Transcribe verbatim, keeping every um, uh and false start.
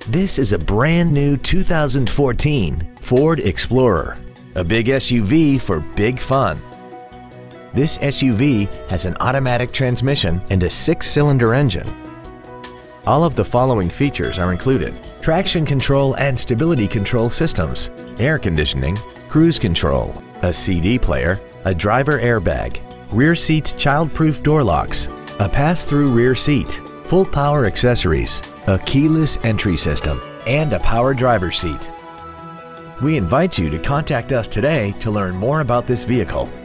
This is a brand new two thousand fourteen Ford Explorer, a big S U V for big fun. This S U V has an automatic transmission and a six-cylinder engine. All of the following features are included: traction control and stability control systems, air conditioning, cruise control, a C D player, a driver airbag, rear seat child-proof door locks, a pass-through rear seat, full power accessories, a keyless entry system, and a power driver's seat. We invite you to contact us today to learn more about this vehicle.